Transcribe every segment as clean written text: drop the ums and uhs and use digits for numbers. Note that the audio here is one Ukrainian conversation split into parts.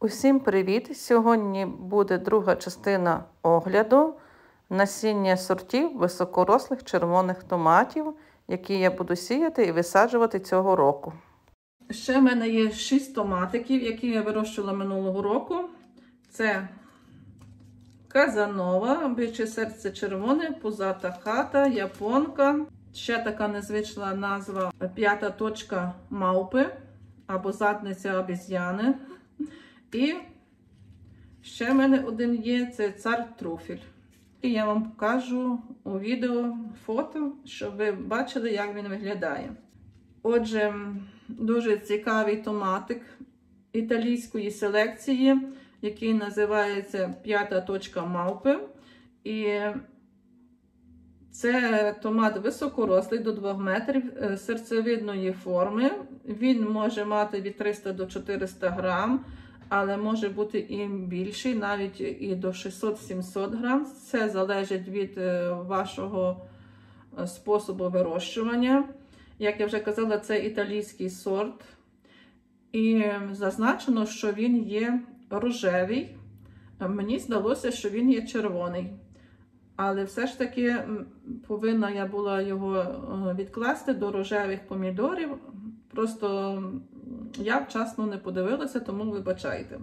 Усім привіт! Сьогодні буде друга частина огляду насіння сортів високорослих червоних томатів, які я буду сіяти і висаджувати цього року. Ще в мене є 6 томатиків, які я вирощувала минулого року. Це Казанова, биче серце червоне, пузата хата, японка. Ще така незвична назва п'ята точка мавпи або задниця обіз'яни. І ще в мене один є, це цар труфель. І я вам покажу у відео фото, щоб ви бачили, як він виглядає. Отже, дуже цікавий томатик італійської селекції, який називається п'ята точка мавпи. І це томат високорослий, до 2 метрів, серцевидної форми. Він може мати від 300 до 400 грам. Але може бути і більший, навіть і до 600-700 грам. Це залежить від вашого способу вирощування. Як я вже казала, це італійський сорт. І зазначено, що він є рожевий. Мені здалося, що він є червоний. Але все ж таки повинна я була його відкласти до рожевих помідорів. Просто я вчасно не подивилася, тому вибачайте.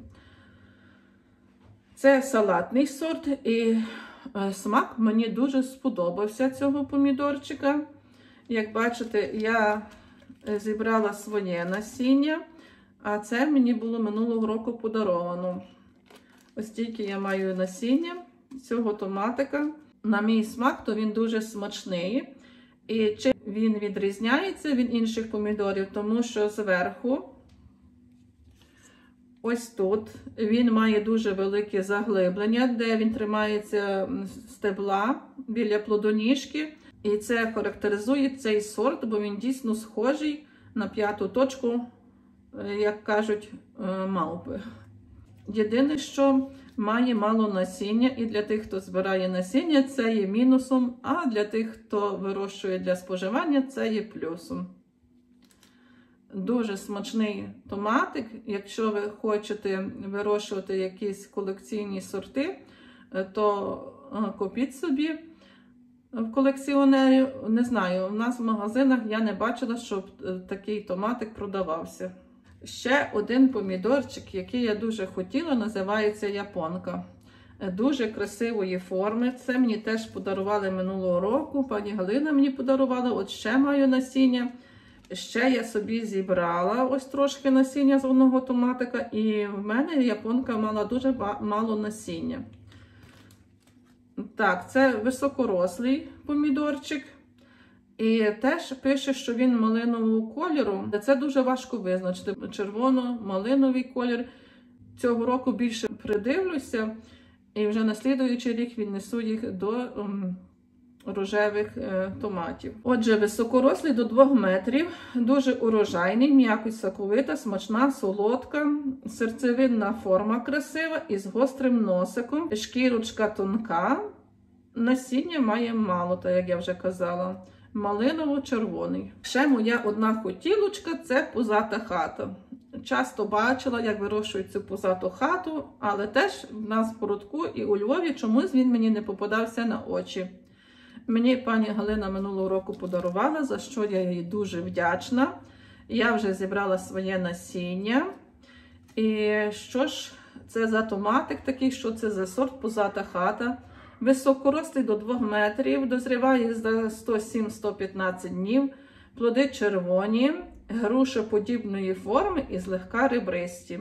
Це салатний сорт, і смак мені дуже сподобався цього помідорчика. Як бачите, я зібрала своє насіння, а це мені було минулого року подаровано. Ось тільки я маю насіння цього томатика. На мій смак, то він дуже смачний. І чим він відрізняється від інших помідорів, тому що зверху, ось тут, він має дуже велике заглиблення, де він тримається стебла біля плодоніжки. І це характеризує цей сорт, бо він дійсно схожий на п'яту точку, як кажуть, мавпи. Єдине, що має мало насіння, і для тих, хто збирає насіння, це є мінусом, а для тих, хто вирощує для споживання, це є плюсом. Дуже смачний томатик. Якщо ви хочете вирощувати якісь колекційні сорти, то купіть собі в колекціонерів. Не знаю, у нас в магазинах я не бачила, щоб такий томатик продавався. Ще один помідорчик, який я дуже хотіла, називається японка. Дуже красивої форми. Це мені теж подарували минулого року. Пані Галина мені подарувала. От ще маю насіння. Ще я собі зібрала ось трошки насіння з одного томатика. І в мене японка мала дуже мало насіння. Так, це високорослий помідорчик. І теж пише, що він малинового кольору. Це дуже важко визначити. Червоно-малиновий колір. Цього року більше придивлюся. І вже на слідуючий рік віднесу їх до рожевих томатів. Отже, високорослий до 2 метрів. Дуже урожайний, м'якость соковита, смачна, солодка. Серцевидна форма красива із гострим носиком. Шкірочка тонка. Насіння має мало, так як я вже казала. Малиново-червоний. Ще моя одна хотілочка – це пузата хата. Часто бачила, як вирощують цю пузату хату, але теж в нас в городку і у Львові чомусь він мені не попадався на очі. Мені пані Галина минулого року подарувала, за що я їй дуже вдячна. Я вже зібрала своє насіння. І що ж це за томатик такий, що це за сорт пузата хата? Високорослий до 2 метрів, дозріває за 107-115 днів, плоди червоні, грушоподібної форми і злегка ребристі.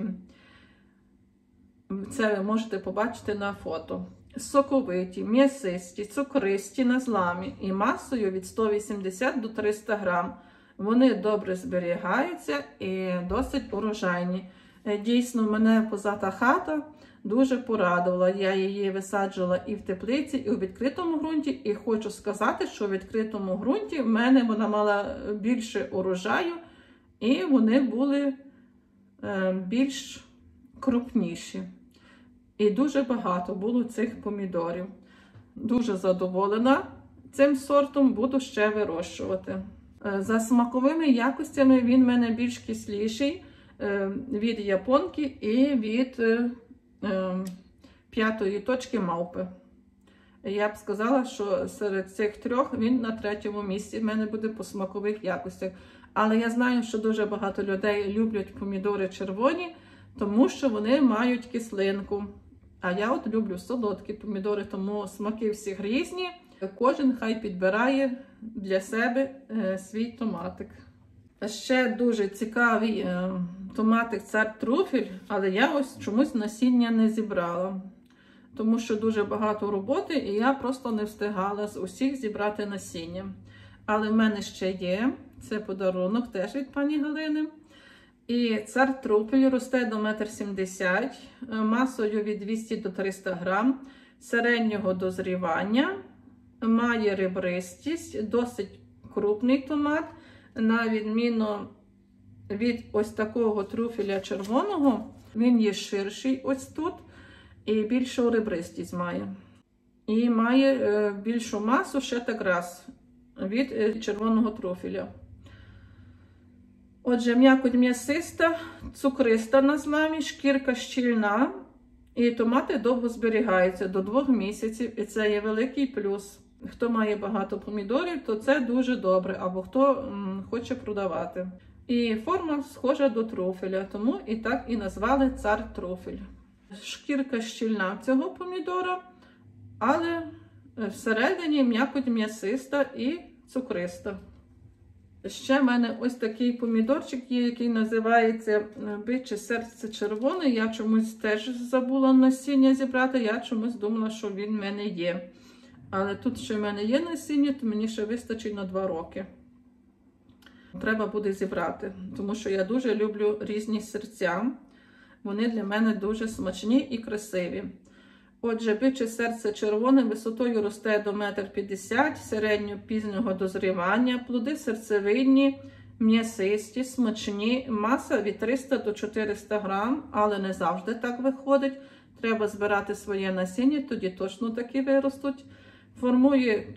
Це ви можете побачити на фото. Соковиті, м'ясисті, цукристі на зламі і масою від 180 до 300 грам. Вони добре зберігаються і досить урожайні. Дійсно, мене пузата хата дуже порадувала. Я її висаджувала і в теплиці, і у відкритому ґрунті. І хочу сказати, що у відкритому ґрунті в мене вона мала більше урожаю, і вони були більш крупніші. І дуже багато було цих помідорів. Дуже задоволена цим сортом, буду ще вирощувати. За смаковими якостями він в мене більш кисліший. від японки і від п'ятої точки мавпи. Я б сказала, що серед цих трьох він на третьому місці в мене буде по смакових якостях. Але я знаю, що дуже багато людей люблять помідори червоні, тому що вони мають кислинку. А я от люблю солодкі помідори, тому смаки всіх різні. Кожен хай підбирає для себе свій томатик. Ще дуже цікавий томатик цар трюфель, але я ось чомусь насіння не зібрала. Тому що дуже багато роботи, і я просто не встигала з усіх зібрати насіння. Але в мене ще є, це подарунок теж від пані Галини. І цар трюфель росте до 1,70 м, масою від 200 до 300 грам, середнього дозрівання, має ребристість, досить крупний томат, на відміну від ось такого трюфеля червоного, він є ширший ось тут і більшу ребристість має. І має більшу масу ще так раз від червоного трюфеля. Отже, м'якоть м'ясиста, цукриста на зламі, шкірка щільна, і томати довго зберігаються до 2 місяців, і це є великий плюс. Хто має багато помідорів, то це дуже добре, або хто хоче продавати. І форма схожа до трюфеля, тому і так і назвали цар трюфель. Шкірка щільна цього помідора, але всередині м'якоть м'ясиста і цукриста. Ще в мене ось такий помідорчик є, який називається биче серце червоне. Я чомусь теж забула насіння зібрати, я чомусь думала, що він в мене є. Але тут ще в мене є насіння, то мені ще вистачить на 2 роки. Треба буде зібрати, тому що я дуже люблю різні серця. Вони для мене дуже смачні і красиві. Отже, биче серце червоне висотою росте до 1,50 м, середньо-пізнього дозрівання, плоди серцевидні, м'ясисті, смачні, маса від 300 до 400 грам, але не завжди так виходить. Треба збирати своє насіння, тоді точно такі виростуть. Формує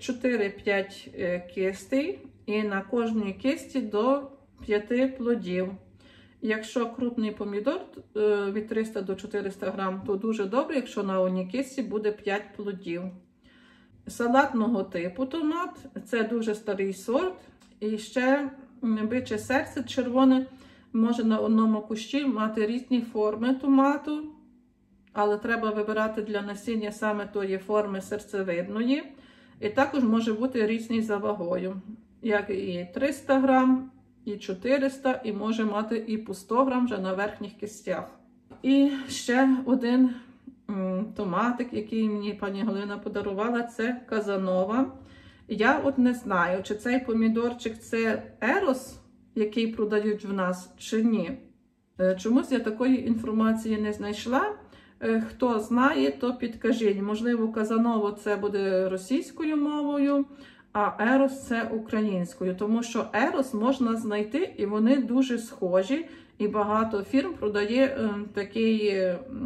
4-5 кистей і на кожній кисті до 5 плодів. Якщо крупний помідор від 300 до 400 грам, то дуже добре, якщо на одній кисті буде 5 плодів. Салатного типу томат, це дуже старий сорт. І ще биче серце червоне може на одному кущі мати різні форми томату, але треба вибирати для насіння саме тої форми серцевидної. І також може бути різний за вагою, як і 300 грам, і 400, і може мати і по 100 грам вже на верхніх кистях. І ще один томатик, який мені пані Галина подарувала, це Казанова. Я от не знаю, чи цей помідорчик це Ерос, який продають в нас, чи ні. Чомусь я такої інформації не знайшла. Хто знає, то підкажіть. Можливо, Казанова це буде російською мовою, а Ерос це українською. Тому що Ерос можна знайти, і вони дуже схожі. І багато фірм продає такий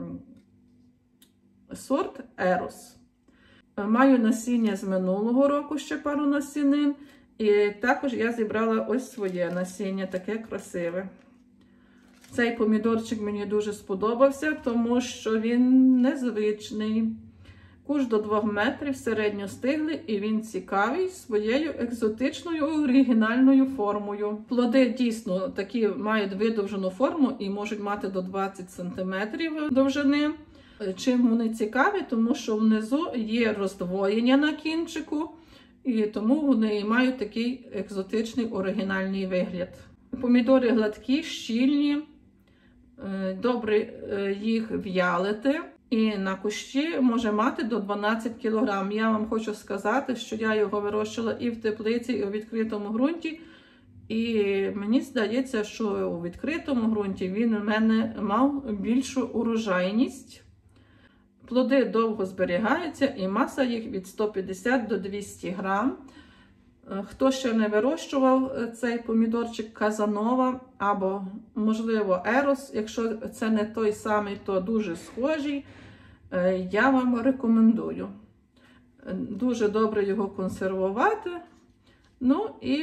сорт Ерос. Маю насіння з минулого року, ще пару насінин. І також я зібрала ось своє насіння, таке красиве. Цей помідорчик мені дуже сподобався, тому що він незвичний. Кущ до 2 метрів, середньостиглий, і він цікавий своєю екзотичною оригінальною формою. Плоди дійсно такі мають видовжену форму і можуть мати до 20 см довжини. Чим вони цікаві? Тому що внизу є роздвоєння на кінчику, і тому вони мають такий екзотичний оригінальний вигляд. Помідори гладкі, щільні, добре їх в'ялити. І на кущі може мати до 12 кг. Я вам хочу сказати, що я його вирощувала і в теплиці, і у відкритому ґрунті. І мені здається, що у відкритому ґрунті він у мене мав більшу урожайність. Плоди довго зберігаються і маса їх від 150 до 200 грам. Хто ще не вирощував цей помідорчик Казанова або, можливо, Ерос, якщо це не той самий, то дуже схожий, я вам рекомендую. Дуже добре його консервувати. Ну і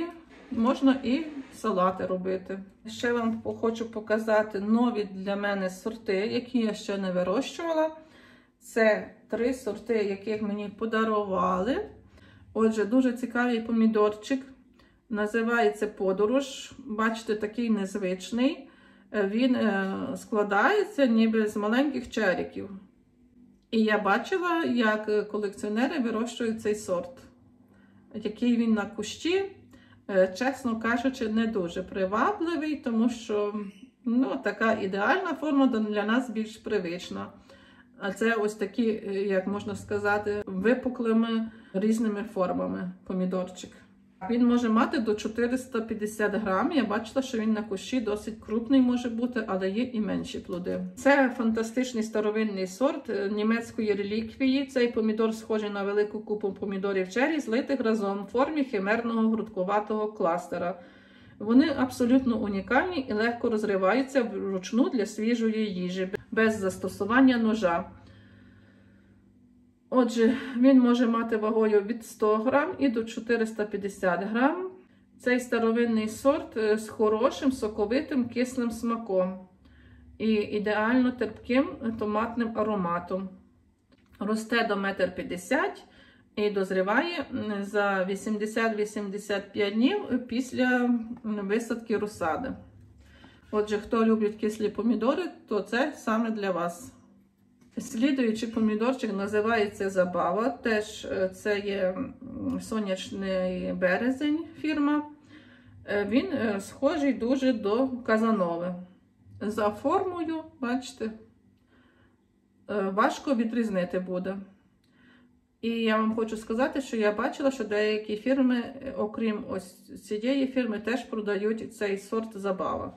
можна і салати робити. Ще вам хочу показати нові для мене сорти, які я ще не вирощувала. Це 3 сорти, яких мені подарували. Отже, дуже цікавий помідорчик. Називається «Подорож». Бачите, такий незвичний. Він складається ніби з маленьких черіків. І я бачила, як колекціонери вирощують цей сорт. Який він на кущі, чесно кажучи, не дуже привабливий, тому що така ідеальна форма для нас більш привична. А це ось такі, як можна сказати, випуклими різними формами помідорчик. Він може мати до 450 грам. Я бачила, що він на кущі досить крупний може бути, але є і менші плоди. Це фантастичний старовинний сорт німецької реліквії. Цей помідор схожий на велику купу помідорів черрі, злитих разом в формі химерного грудкуватого кластера. Вони абсолютно унікальні і легко розриваються вручну для свіжої їжі, без застосування ножа. Отже, він може мати вагою від 100 грам і до 450 грам. Цей старовинний сорт з хорошим, соковитим, кислим смаком і ідеально терпким томатним ароматом. Росте до 1,50 м і дозріває за 80-85 днів після висадки розсади. Отже, хто любить кислі помідори, то це саме для вас. Слідуючий помідорчик називається «Забава». Теж це є сонячний березень фірма. Він схожий дуже до казанови. За формою, бачите, важко відрізнити буде. І я вам хочу сказати, що я бачила, що деякі фірми, окрім ось цієї фірми, теж продають цей сорт «Забава».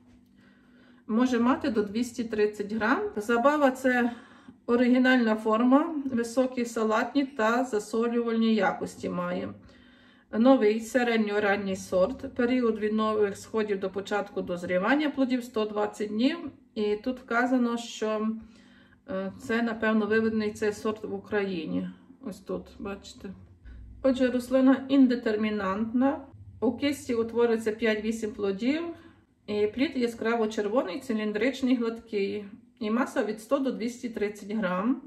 Може мати до 230 грам. «Забава» – це оригінальна форма, високі салатні та засолювальні якості має. Новий середньоранній сорт. Період від нових сходів до початку дозрівання плодів 120 днів. І тут вказано, що це, напевно, виведений цей сорт в Україні. Ось тут, бачите. Отже, рослина індетермінантна. У кисті утвориться 5-8 плодів. І плід яскраво-червоний, циліндричний, гладкий. І маса від 100 до 230 грам.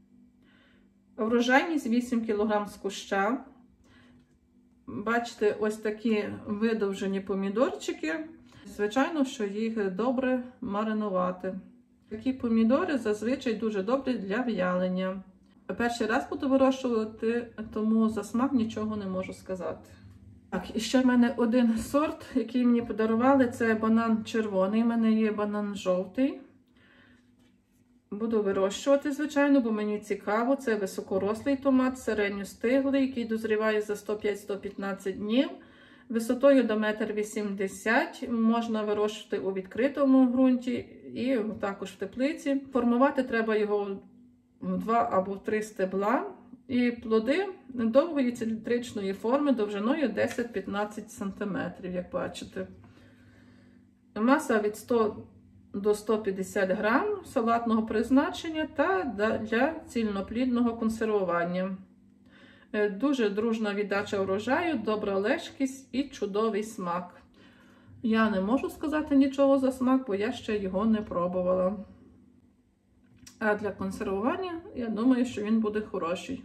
Врожайність 8 кг з куща. Бачите, ось такі видовжені помідорчики. Звичайно, що їх добре маринувати. Такі помідори зазвичай дуже добрі для в'ялення. Перший раз буду вирощувати, тому за смак нічого не можу сказати. Так, і ще в мене один сорт, який мені подарували, це банан червоний. У мене є банан жовтий. Буду вирощувати, звичайно, бо мені цікаво. Це високорослий томат, середньостиглий, який дозріває за 105-115 днів. Висотою до 1,80 м. Можна вирощувати у відкритому ґрунті і також в теплиці. Формувати треба його в 2 або в 3 стебла. І плоди довгої циліндричної форми довжиною 10-15 см, як бачите. Маса від 100 до 150 грам салатного призначення та для цільноплідного консервування. Дуже дружна віддача врожаю, добра лежкість і чудовий смак. Я не можу сказати нічого за смак, бо я ще його не пробувала. А для консервування, я думаю, що він буде хороший.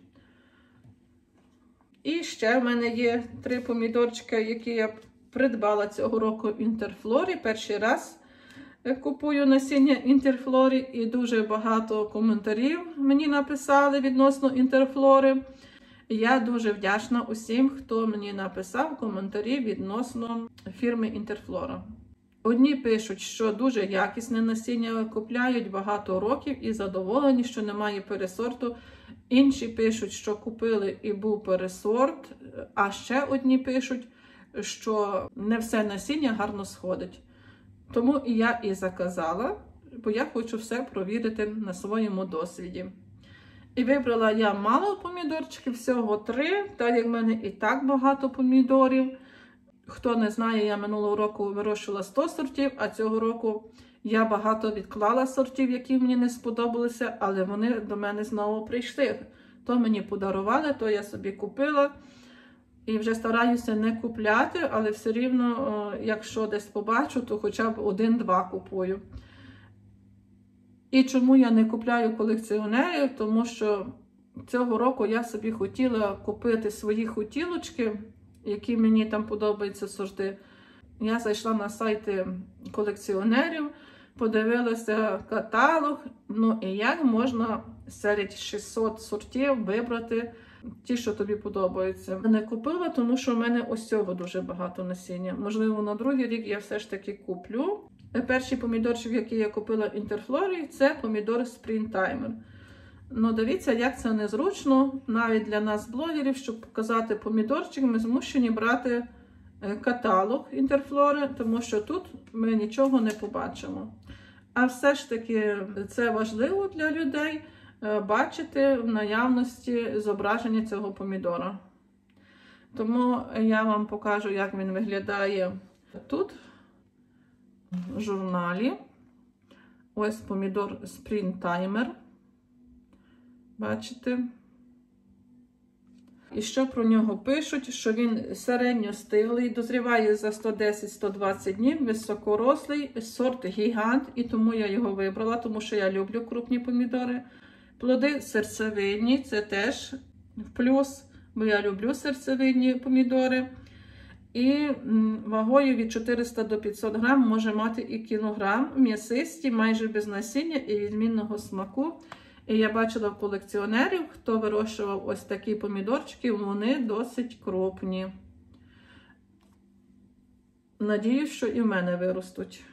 І ще в мене є 3 помідорчика, які я придбала цього року в Інтерфлорі. Перший раз купую насіння Інтерфлорі, і дуже багато коментарів мені написали відносно Інтерфлори. Я дуже вдячна усім, хто мені написав коментарі відносно фірми Інтерфлора. Одні пишуть, що дуже якісне насіння, купляють багато років і задоволені, що немає пересорту. Інші пишуть, що купили і був пересорт, а ще одні пишуть, що не все насіння гарно сходить. Тому і я і заказала, бо я хочу все провірити на своєму досвіді. І вибрала я мало помідорчиків, всього 3, так як в мене і так багато помідорів. Хто не знає, я минулого року вирощувала 100 сортів, а цього року я багато відклала сортів, які мені не сподобалися, але вони до мене знову прийшли. То мені подарували, то я собі купила. І вже стараюся не купляти, але все рівно, якщо десь побачу, то хоча б 1-2 купую. І чому я не купляю колекціонерів? Тому що цього року я собі хотіла купити свої хотілочки, які мені там подобаються сорти. Я зайшла на сайти колекціонерів, подивилася каталог, ну і як можна серед 600 сортів вибрати ті, що тобі подобаються. Не купила, тому що в мене ось цього дуже багато насіння. Можливо, на другий рік я все ж таки куплю. Перший помідорчик, який я купила в Інтерфлорі, це помідор Springtimer. Ну, дивіться, як це незручно, навіть для нас, блогерів, щоб показати помідорчик, ми змушені брати каталог Інтерфлори, тому що тут ми нічого не побачимо. А все ж таки це важливо для людей бачити в наявності зображення цього помідора. Тому я вам покажу, як він виглядає тут, в журналі. Ось помідор Springtimer. Бачите? І що про нього пишуть? Що він середньостиглий, дозріває за 110-120 днів, високорослий, сорт гігант, і тому я його вибрала, тому що я люблю крупні помідори. Плоди серцевидні, це теж в плюс, бо я люблю серцевидні помідори. І вагою від 400 до 500 грам може мати і кілограм, м'ясисті, майже без насіння і відмінного смаку. І я бачила в колекціонерів, хто вирощував ось такі помідорчики, вони досить крупні. Надіюсь, що і в мене виростуть.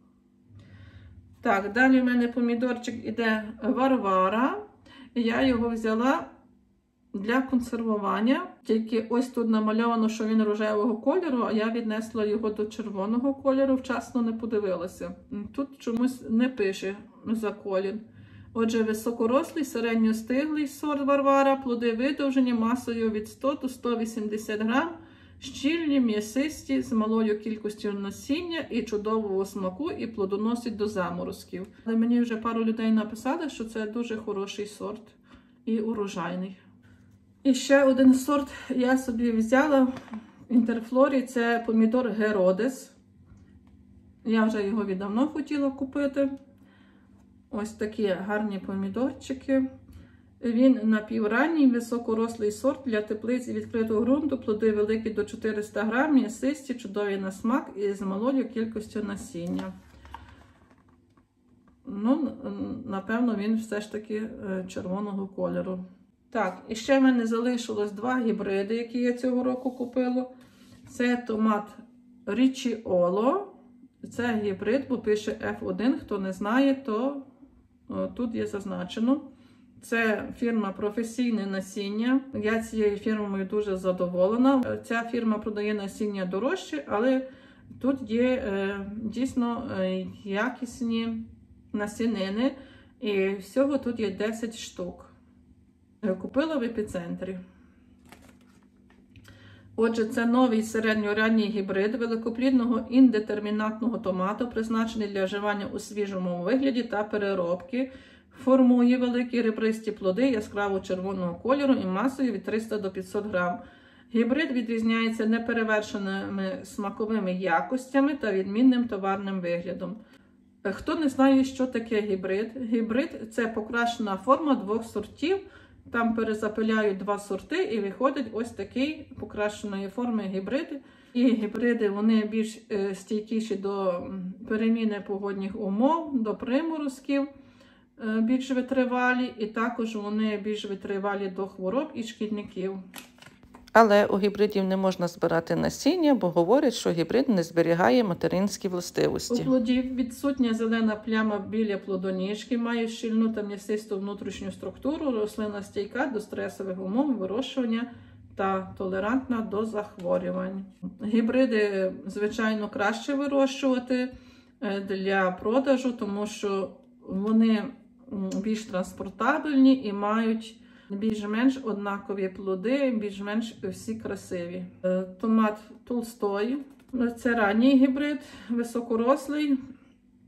Так, далі в мене помідорчик іде Варвара. Я його взяла для консервування. Тільки ось тут намальовано, що він рожевого кольору, а я віднесла його до червоного кольору, вчасно не подивилася. Тут чомусь не пише за колір. Отже, високорослий, середньостиглий сорт Варвара, плоди видовжені масою від 100 до 180 грам, щільні, м'ясисті, з малою кількістю насіння і чудового смаку, і плодоносить до заморозків. Але мені вже пару людей написали, що це дуже хороший сорт і урожайний. І ще один сорт я собі взяла в Інтерфлорі, це помідор Геродес. Я вже його віддавно хотіла купити. Ось такі гарні помідорчики. Він напівранній, високорослий сорт для теплиць і відкритого ґрунту. Плоди великі до 400 грам, м'ясисті, чудові на смак і з малою кількістю насіння. Ну, напевно, він все ж таки червоного кольору. Так, і ще в мене залишилось 2 гібриди, які я цього року купила. Це томат Річіоло. Це гібрид, бо пише F1. Хто не знає, то тут є зазначено. Це фірма «Професійне насіння». Я цією фірмою дуже задоволена. Ця фірма продає насіння дорожче, але тут є дійсно якісні насінини. І всього тут є 10 штук. Купила в епіцентрі. Отже, це новий середньоранній гібрид великоплідного індетермінатного томату, призначений для вживання у свіжому вигляді та переробки. Формує великі ребристі плоди яскраво червоного кольору і масою від 300 до 500 грам. Гібрид відрізняється неперевершеними смаковими якостями та відмінним товарним виглядом. Хто не знає, що таке гібрид? Гібрид – це покращена форма 2 сортів. Там перезапиляють 2 сорти і виходить ось такий покращеної форми гібрид. І гібриди, вони більш стійкіші до переміни погодних умов, до приморозків, більш витривалі, і також вони більш витривалі до хвороб і шкідників. Але у гібридів не можна збирати насіння, бо говорять, що гібрид не зберігає материнські властивості. У плодів відсутня зелена пляма біля плодоніжки, має щільну та м'ясисту внутрішню структуру, рослина стійка до стресових умов вирощування та толерантна до захворювань. Гібриди, звичайно, краще вирощувати для продажу, тому що вони більш транспортабельні і мають більш-менш однакові плоди, більш-менш всі красиві. Томат Толстой. Це ранній гібрид, високорослий.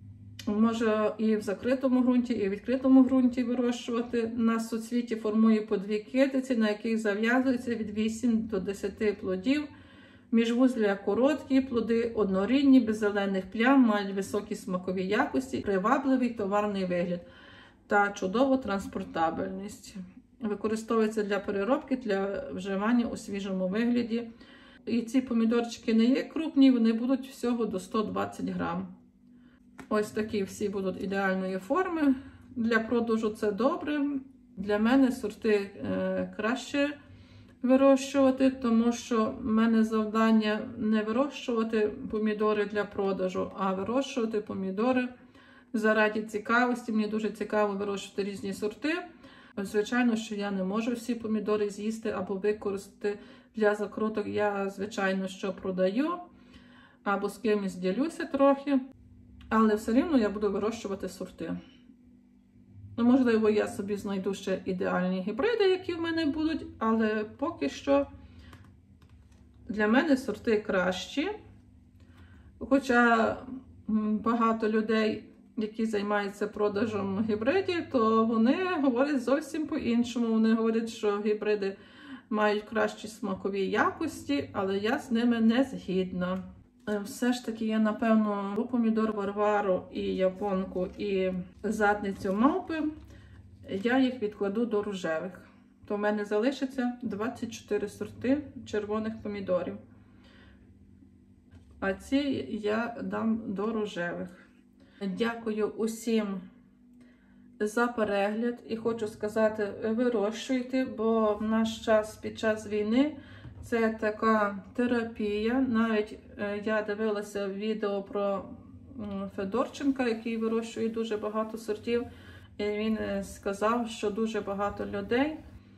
Може і в закритому ґрунті, і в відкритому ґрунті вирощувати. На суцвіті формує по 2 китиці, на яких зав'язується від 8 до 10 плодів. Міжвузлля короткі, плоди однорідні, без зелених плям, мають високі смакові якості, привабливий товарний вигляд та чудову транспортабельність. Використовується для переробки, для вживання у свіжому вигляді. І ці помідорчики не є крупні, вони будуть всього до 120 грам. Ось такі всі будуть ідеальної форми. Для продажу це добре. Для мене сорти краще вирощувати, тому що в мене завдання не вирощувати помідори для продажу, а вирощувати помідори заради цікавості. Мені дуже цікаво вирощувати різні сорти. Звичайно, що я не можу всі помідори з'їсти або використати для закруток. Я, звичайно, що продаю або з кимось ділюся трохи. Але все рівно я буду вирощувати сорти. Можливо, я собі знайду ще ідеальні гібриди, які в мене будуть, але поки що для мене сорти кращі. Хоча багато людей, які займаються продажем гібридів, то вони говорять зовсім по-іншому. Вони говорять, що гібриди мають кращі смакові якості, але я з ними не згідна. Все ж таки я, напевно, помідор Варвару і японку, і задницю мавпи, я їх відкладу до рожевих. То в мене залишиться 24 сорти червоних помідорів. А ці я дам до рожевих. Дякую усім за перегляд. І хочу сказати, вирощуйте, бо в наш час, під час війни, це така терапія. Навіть я дивилася відео про Федорченка, який вирощує дуже багато сортів. І він сказав, що дуже багато людей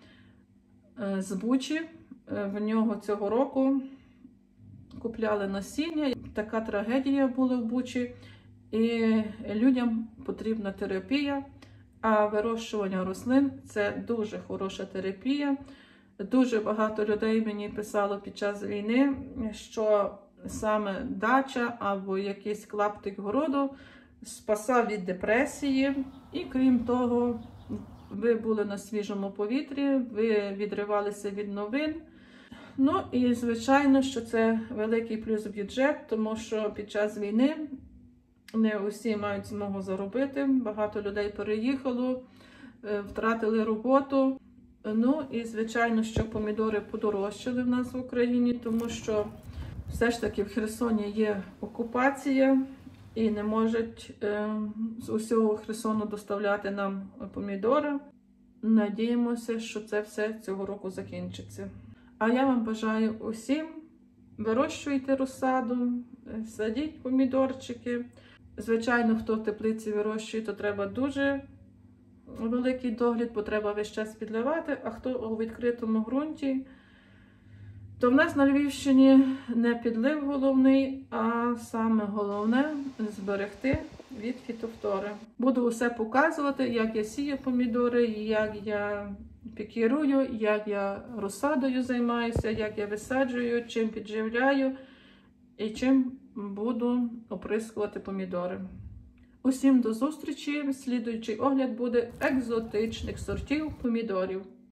з Бучі в нього цього року купляли насіння. Така трагедія була в Бучі. І людям потрібна терапія, а вирощування рослин – це дуже хороша терапія. Дуже багато людей мені писало під час війни, що саме дача або якийсь клаптик городу спасав від депресії. І крім того, ви були на свіжому повітрі, ви відривалися від новин. Ну і звичайно, що це великий плюс в бюджет, тому що під час війни не усі мають змогу заробити. Багато людей переїхало, втратили роботу. Ну і звичайно, що помідори подорожчали в нас в Україні, тому що все ж таки в Херсоні є окупація і не можуть з усього Херсону доставляти нам помідори. Надіємося, що це все цього року закінчиться. А я вам бажаю усім, вирощуйте розсаду, садіть помідорчики. Звичайно, хто в теплиці вирощує, то треба дуже великий догляд, бо треба весь час підливати, а хто у відкритому ґрунті, то в нас на Львівщині не підлив головний, а саме головне – зберегти від фітофтори. Буду усе показувати, як я сію помідори, як я пікірую, як я розсадою займаюся, як я висаджую, чим підживляю і чим буду оприскувати помідори. Усім до зустрічі! Слідуючий огляд буде екзотичних сортів помідорів.